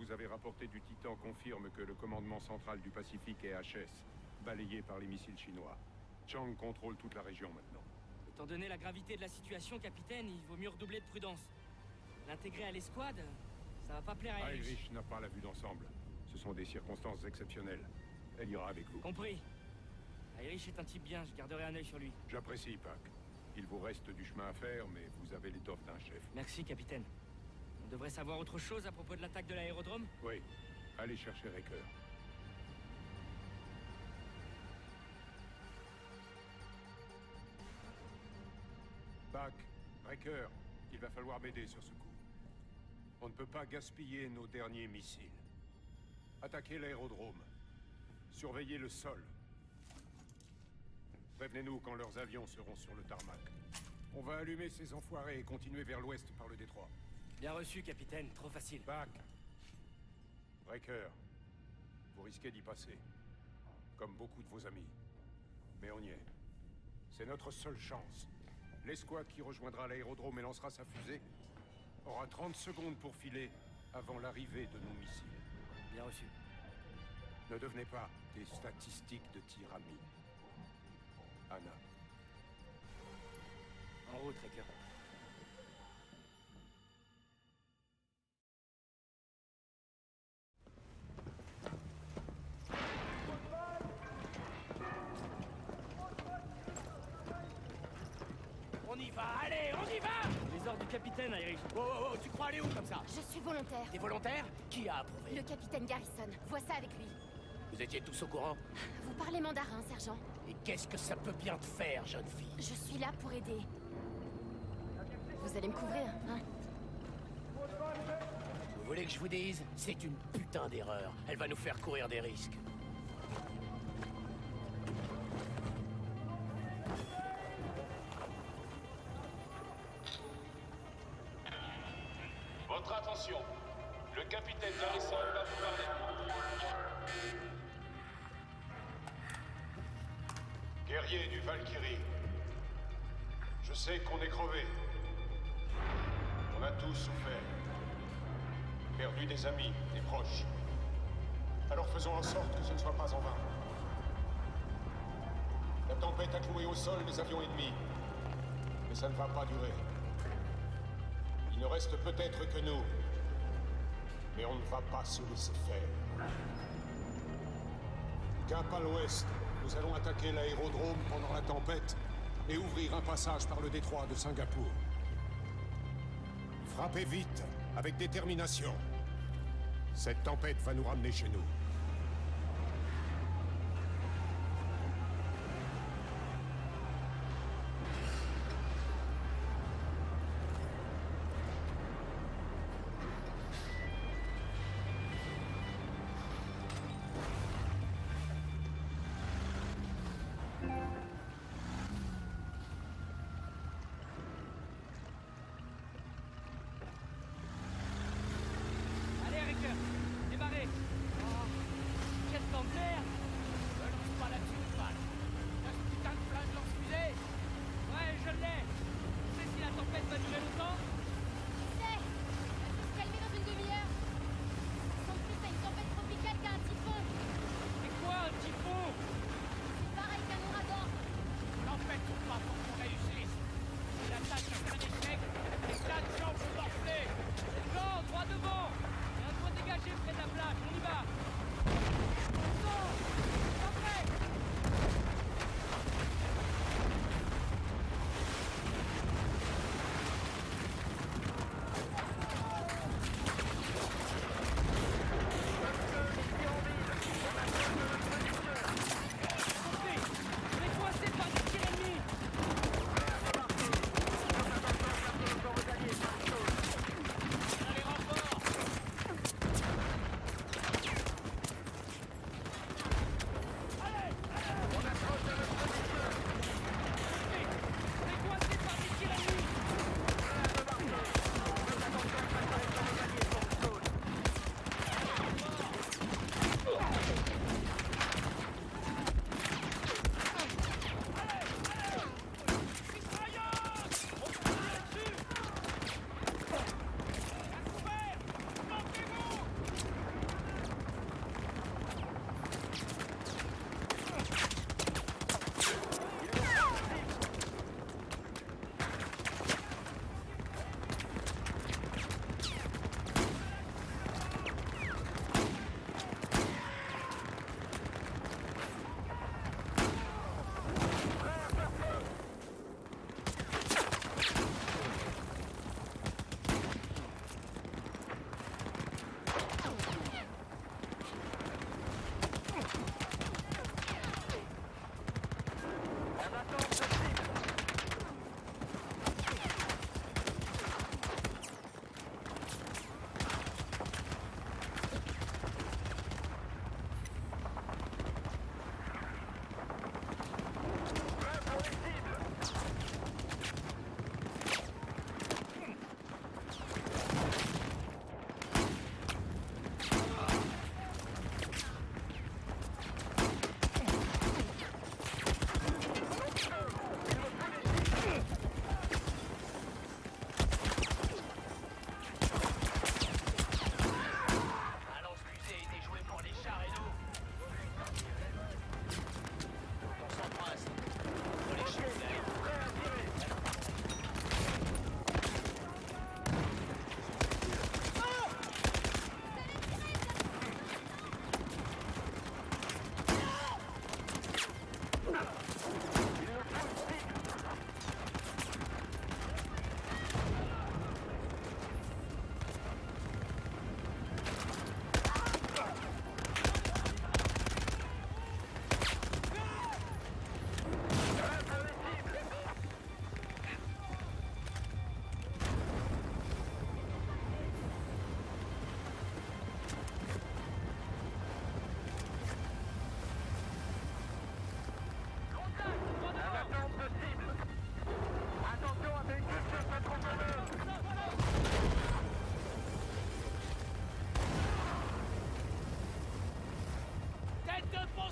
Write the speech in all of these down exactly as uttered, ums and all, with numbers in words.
nous avez rapporté du Titan confirme que le commandement central du Pacifique est H S, balayé par les missiles chinois. Chang contrôle toute la région maintenant. Étant donné la gravité de la situation, capitaine, il vaut mieux redoubler de prudence. L'intégrer à l'escouade, ça va pas plaire à Irish. Irish n'a pas la vue d'ensemble. Ce sont des circonstances exceptionnelles. Elle ira avec vous. Compris. Irish est un type bien, je garderai un œil sur lui. J'apprécie, Pac. Il vous reste du chemin à faire, mais vous avez l'étoffe d'un chef. Merci, capitaine. On devrait savoir autre chose à propos de l'attaque de l'aérodrome? Oui. Allez chercher Raker. Pac, Raker, il va falloir m'aider sur ce coup. On ne peut pas gaspiller nos derniers missiles. Attaquez l'aérodrome. Surveillez le sol. Prévenez-nous quand leurs avions seront sur le tarmac. On va allumer ces enfoirés et continuer vers l'ouest par le détroit. Bien reçu, capitaine. Trop facile. Pac. Raker. Vous risquez d'y passer. Comme beaucoup de vos amis. Mais on y est. C'est notre seule chance. L'escouade qui rejoindra l'aérodrome et lancera sa fusée aura trente secondes pour filer avant l'arrivée de nos missiles. Bien reçu. Ne devenez pas des statistiques de tir amis. Anna. En route, Raker. On y va, allez, on y va! Les ordres du capitaine, Irish. Oh, oh, oh, tu crois aller où comme ça? Je suis volontaire. T'es volontaire? Qui a approuvé? Le capitaine Garrison. Vois ça avec lui. Vous étiez tous au courant? Vous parlez mandarin, sergent. Et qu'est-ce que ça peut bien te faire, jeune fille? Je suis là pour aider. Vous allez me couvrir, hein? Vous voulez que je vous dise? C'est une putain d'erreur. Elle va nous faire courir des risques. Votre attention, le capitaine Garrison va vous parler. Guerrier du Valkyrie. Je sais qu'on est crevés. On a tous souffert. Perdu des amis, des proches. Alors faisons en sorte que ce ne soit pas en vain. La tempête a cloué au sol les avions ennemis. Mais ça ne va pas durer. Il ne reste peut-être que nous. Mais on ne va pas se laisser faire. Cap à l'ouest, nous allons attaquer l'aérodrome pendant la tempête et ouvrir un passage par le détroit de Singapour. Frappez vite, avec détermination. Cette tempête va nous ramener chez nous. Allez, Raker. Démarrez.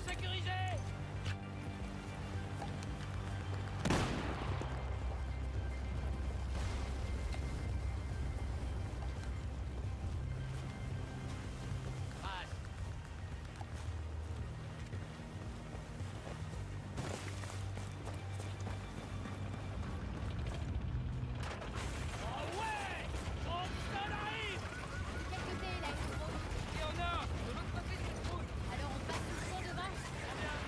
sécurisé! Alors on passe tout le temps devant.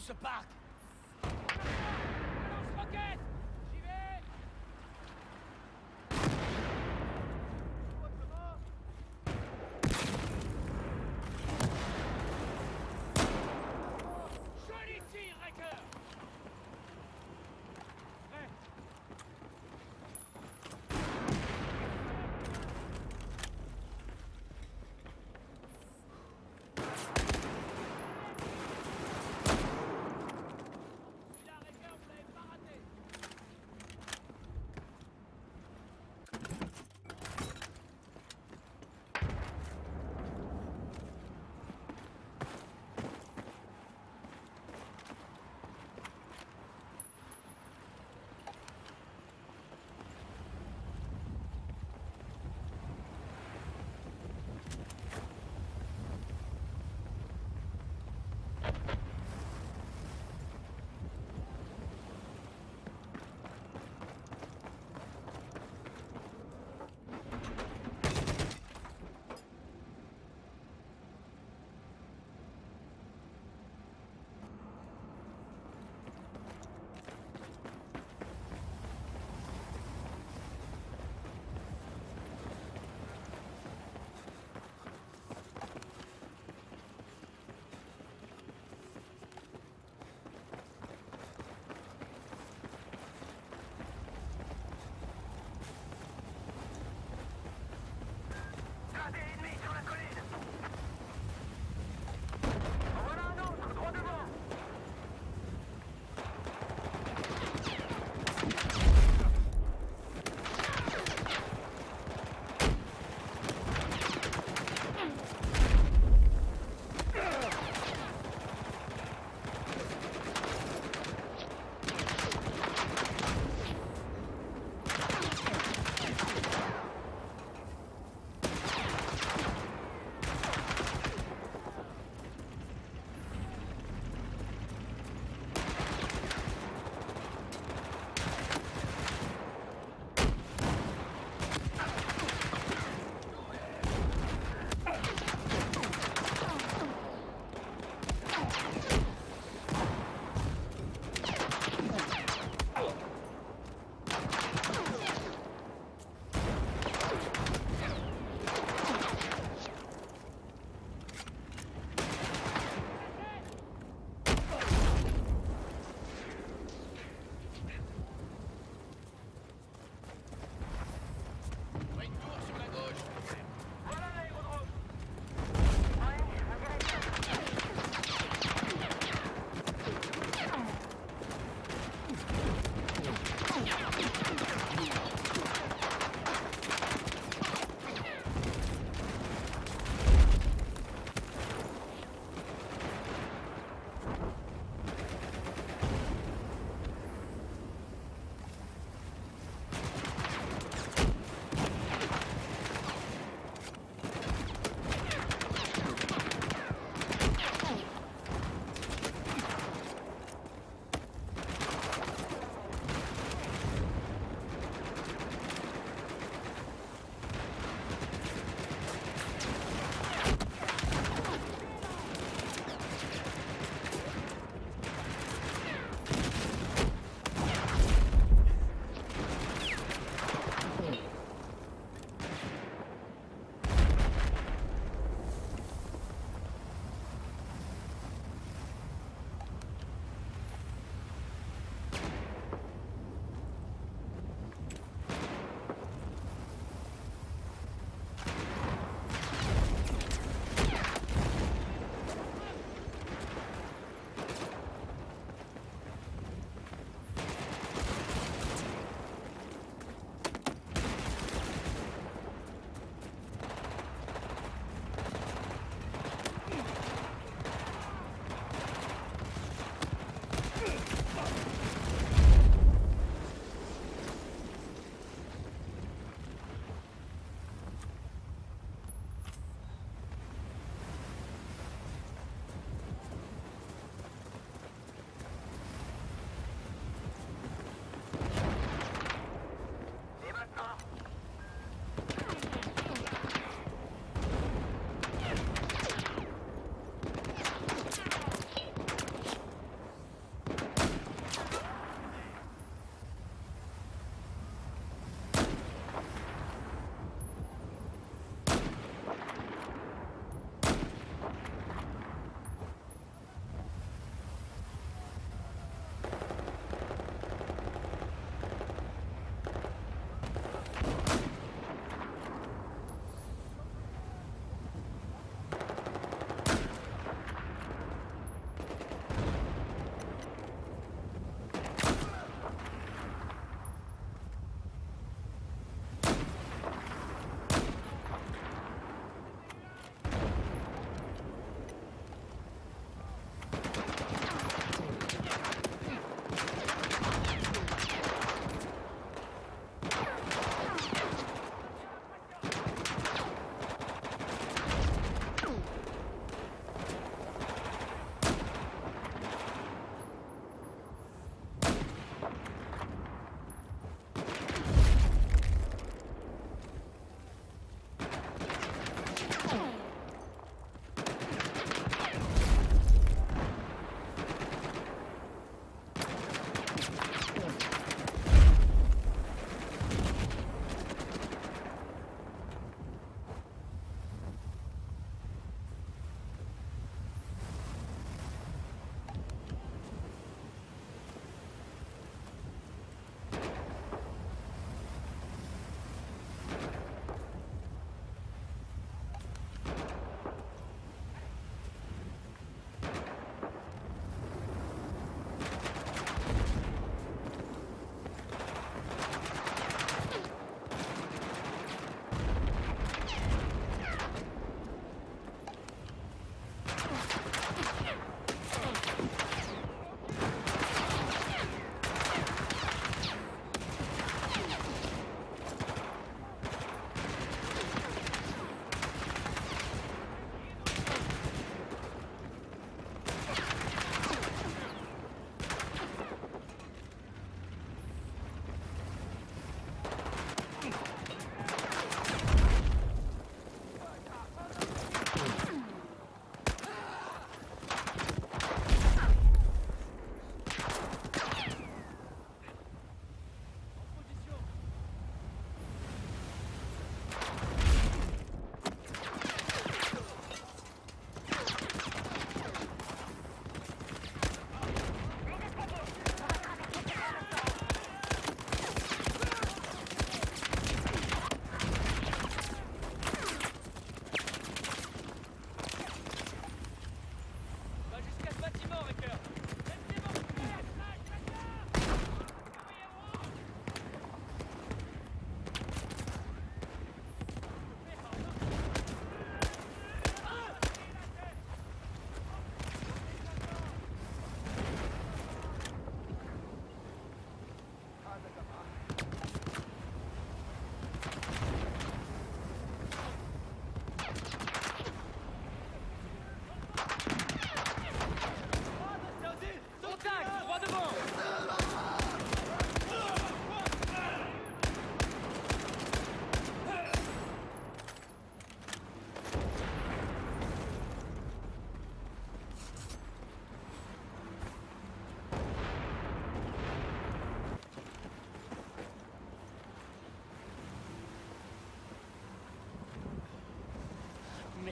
ce parc! Lance-roquette! J'y vais! Joli tir, Raker! Prêt!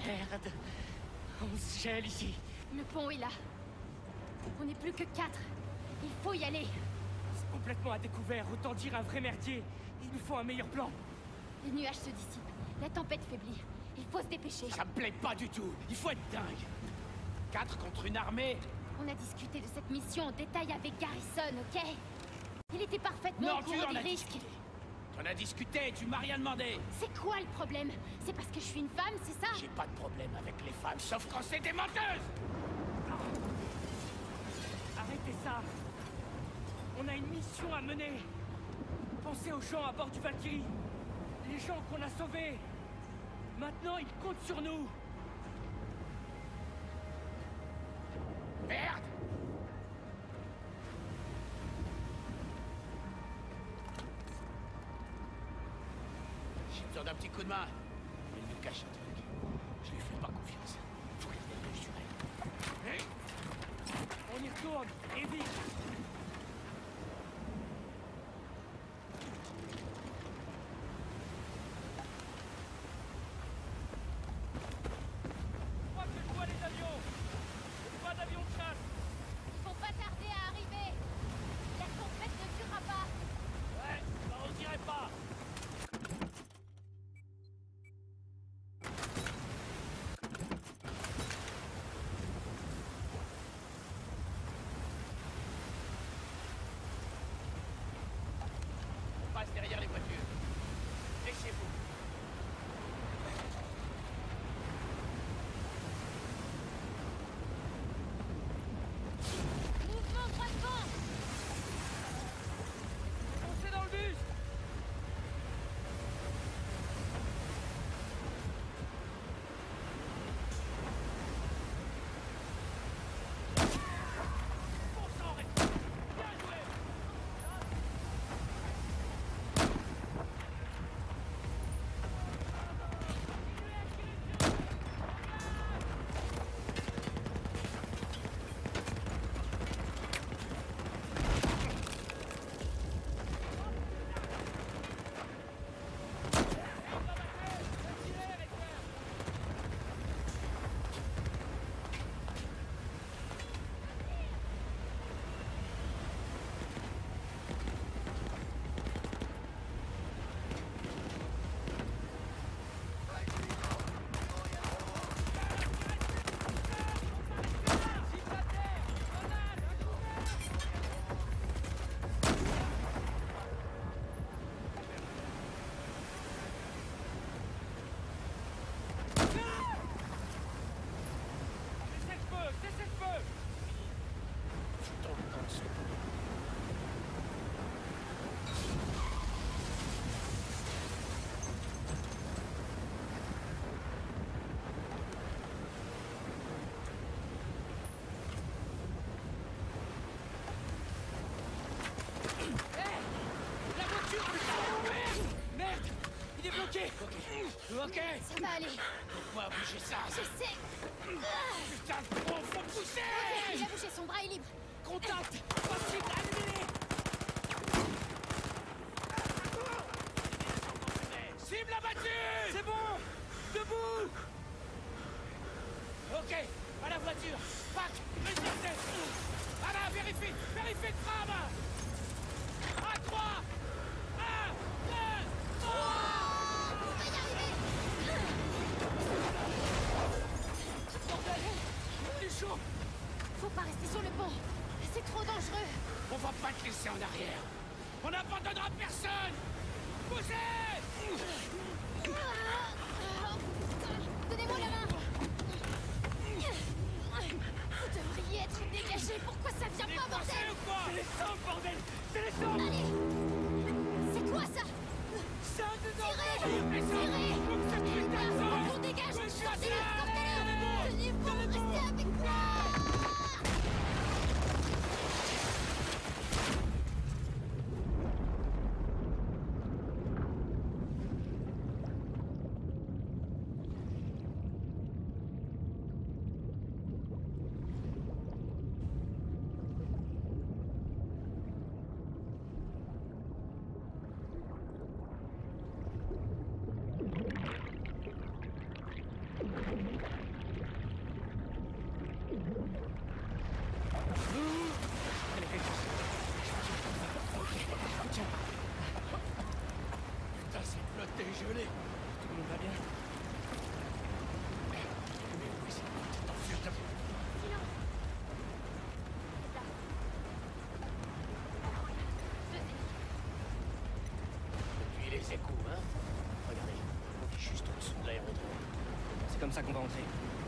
Merde. On se gèle ici. Le pont est là. On n'est plus que quatre. Il faut y aller. C'est complètement à découvert, autant dire un vrai merdier. Il nous faut un meilleur plan. Les nuages se dissipent. La tempête faiblit. Il faut se dépêcher. Ça me plaît pas du tout. Il faut être dingue. Quatre contre une armée. On a discuté de cette mission en détail avec Garrison, ok? Il était parfaitement Non, au tu courant en des as risques. discuté. T'en as discuté, tu m'as rien demandé. C'est quoi le problème? C'est parce que je suis une femme, c'est ça? J'ai pas de problème avec les femmes, sauf quand c'est des menteuses. Arrêtez ça. On a une mission à mener. Pensez aux gens à bord du Valkyrie. Les gens qu'on a sauvés. Maintenant, ils comptent sur nous. Merde. J'ai besoin d'un petit coup de main. Il nous cache un truc. Je lui fais pas confiance. Faut qu'il se dépêche sur elle. On y retourne, et vite. Je crois que je vois les avions. Pas d'avion de chasse. Ils vont pas tarder à arriver. La tempête ne durera pas. Ouais, ça on dirait pas. On passe derrière les voitures. Laissez-vous. Mouvement droit devant. Foncez dans le bus. Bon sang, reste. Bien joué. Cessez le feu, cessez le feu. Foutons le camp de ce coup. La voiture, putain. Merde. Merde. Il est bloqué. Ok. Ça va aller. Pourquoi bouger ça? J'essaie. Ah. Putain de con, faut pousser. Il a bougé, son bras est libre. Contact. Possible, allumez-les. Cible abattue. C'est bon. Debout. Ok, à la voiture. Pac, résistez. Voilà, vérifie, vérifie de frame. À trois. Un, deux, trois. On va y arriver. Bordel. Il est chaud. Faut pas rester sur le pont. C'est trop dangereux. On va pas te laisser en arrière. On n'abandonnera personne. Poussez. Ah. Donnez-moi la main. Vous devriez être dégagé. Pourquoi ça vient pas, bordel? ou quoi? C'est les sangs, bordel. C'est les sangs. Allez. C'est quoi ça? Ça de Tirez. Tirez. On dégage. Sortez-le. Sortez-le. Tenez bon. Restez avec moi. comme ça qu'on va entrer.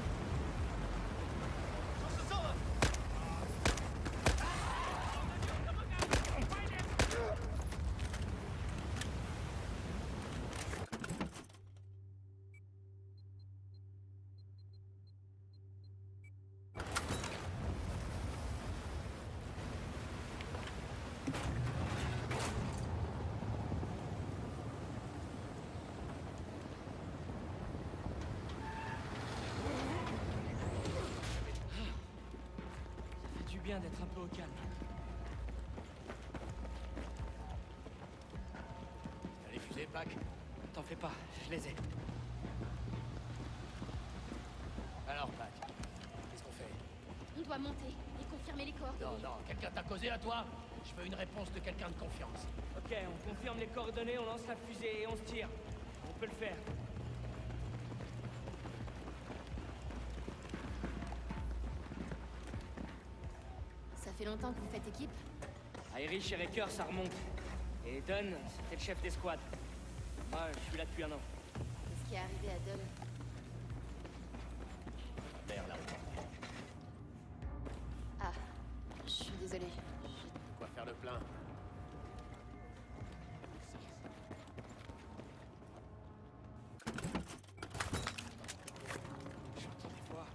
Bien d'être un peu au calme. T'as les fusées, Pac? T'en fais pas, je les ai. Alors, Pac, qu'est-ce qu'on fait? On doit monter et confirmer les coordonnées. Non, non, quelqu'un t'a causé à toi? Je veux une réponse de quelqu'un de confiance. Ok, on confirme les coordonnées, on lance la fusée et on se tire. On peut le faire. Ça fait longtemps que vous faites équipe? Irish et Wrecker, ça remonte. Et Dunn, c'était le chef d'escouade. Moi, je suis là depuis un an. Qu'est-ce qui est arrivé à Dunn? Merde, là, Ah, je suis désolée. quoi faire le plein? J'entends des voix.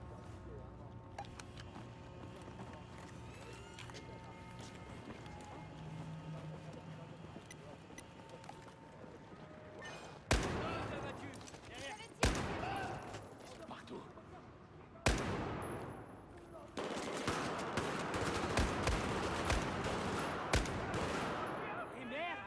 Partout. Et merde!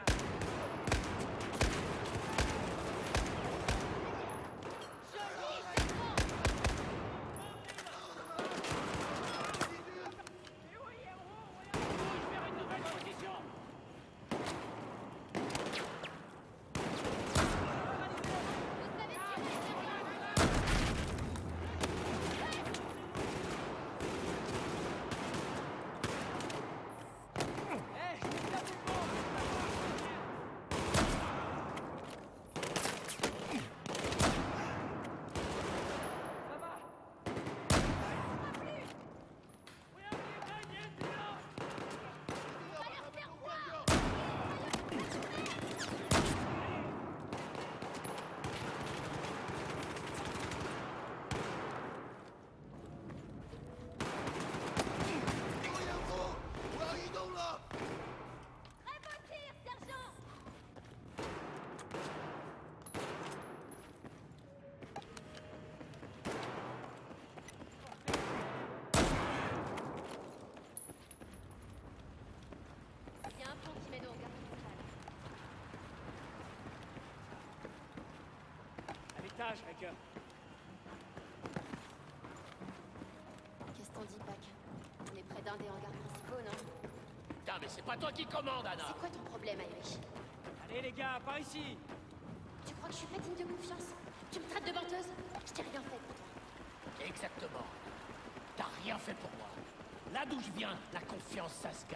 Wrecker. Qu'est-ce qu'on dit, Pac? On est près d'un des hangars principaux, non? Putain, mais c'est pas toi qui commande, Anna! C'est quoi ton problème, Irish? Allez les gars, par ici! Tu crois que je suis pas digne de confiance? Tu me traites de menteuse? Je t'ai rien fait pour toi. Exactement. T'as rien fait pour moi. Là d'où je viens, la confiance, ça se gagne.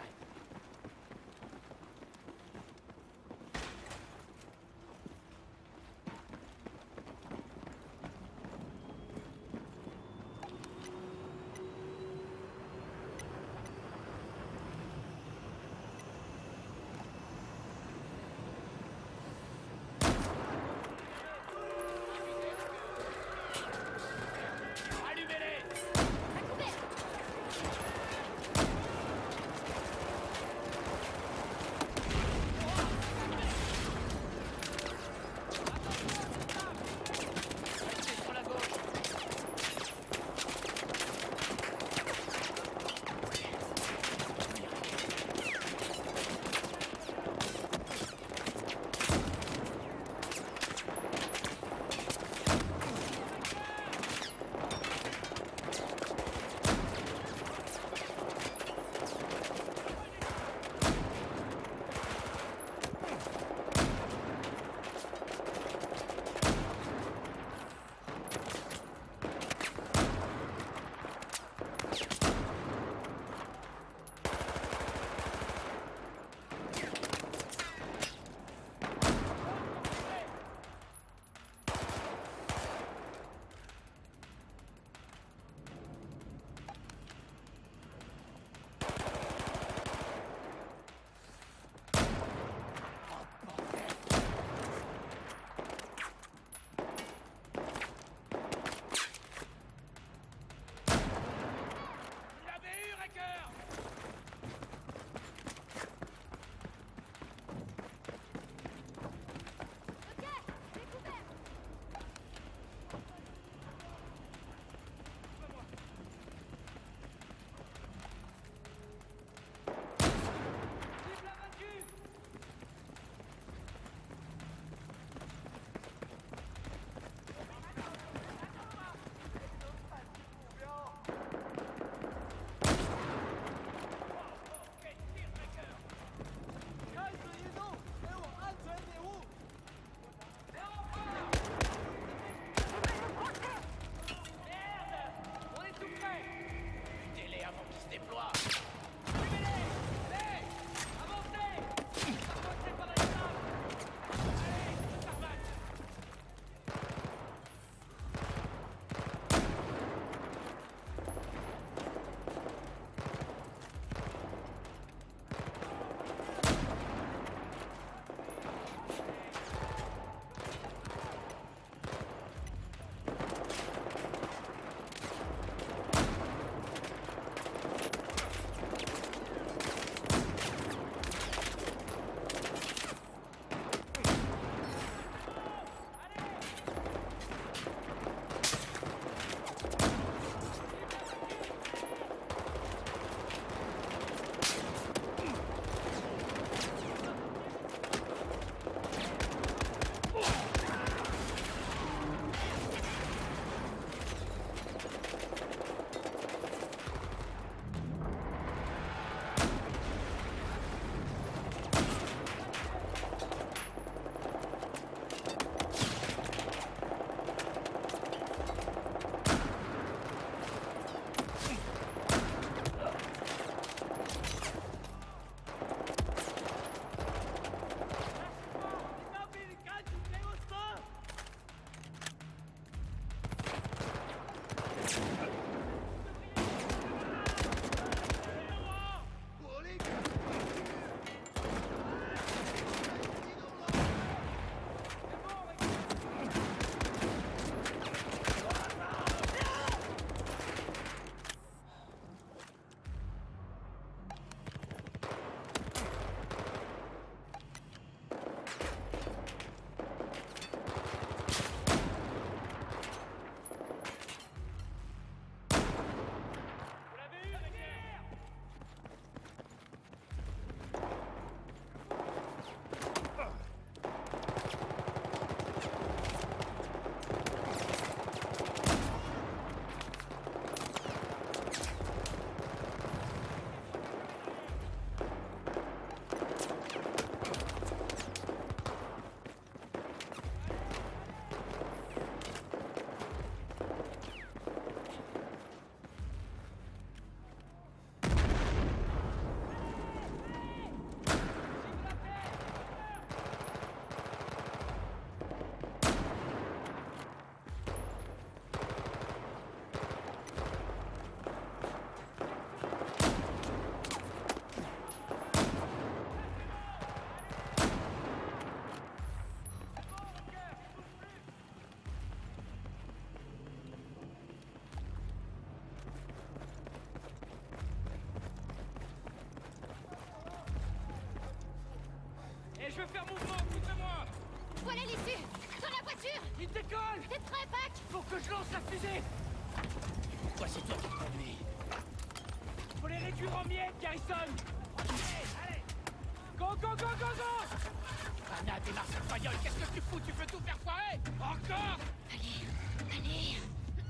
Je vais faire mouvement, écoutez-moi. Voilà l'issue. Dans la voiture. Il décolle. T'es prêt, Pac? Faut que je lance la fusée. Pourquoi c'est toi qui conduis? Faut les réduire en miettes, Garrison. Allez, allez. Go, go, go, go, go. Anna, démarre cette bagnole. Qu'est-ce que tu fous? Tu veux tout faire foirer? Encore? Allez, allez.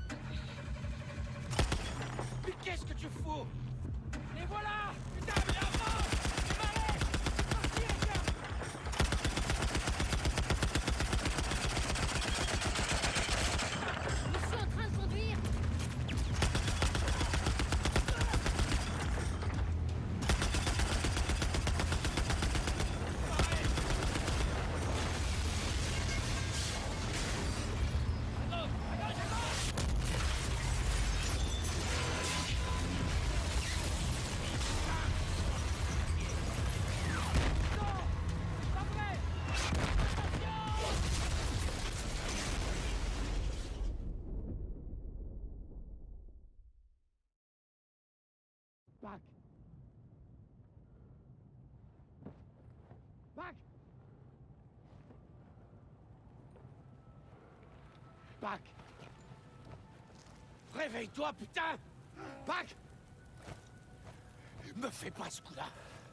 Mais qu'est-ce que tu fous? Les voilà. Putain, mais avant. Démarrez. Sorti, les gars. Je suis en train de conduire. Pac. Pac. Pac. Réveille-toi, putain! Pac! Me fais pas ce coup-là!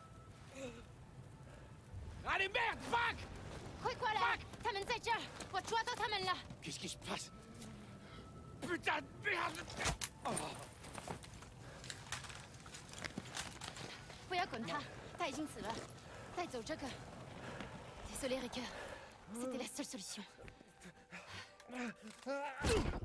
Allez, merde, Pac! 快过来！他们在这儿，我抓到他们了。 Qu'est-ce qui se passe? Putain de merde! Oh. 不要管他，他已经死了。带走这个。Désolé, Ricker. C'était la seule solution.